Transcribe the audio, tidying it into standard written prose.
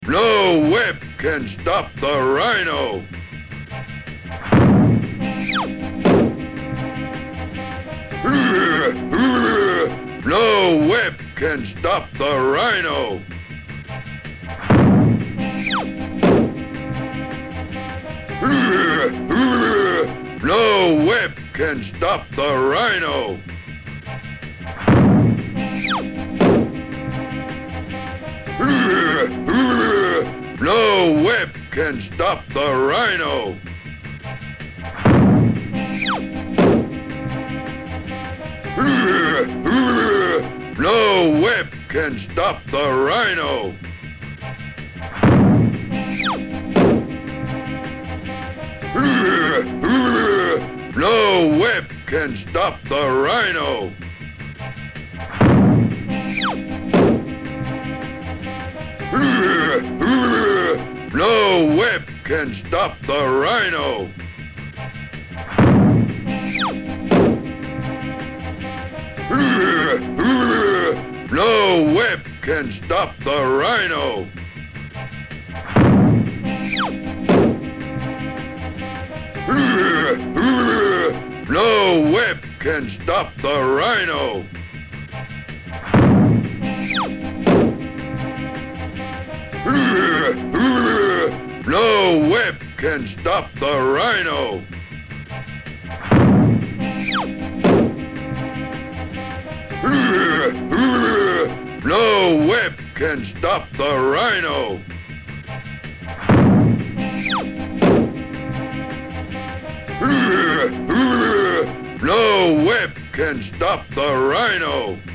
No whip can stop the Rhino. No whip can stop the Rhino. No whip can stop the Rhino. No whip can stop the Rhino. No whip can stop the Rhino. No whip can stop the Rhino. No whip can stop the Rhino. No whip can stop the Rhino. No whip can stop the Rhino. No whip can stop the Rhino. No whip can stop the Rhino. No whip can stop the Rhino.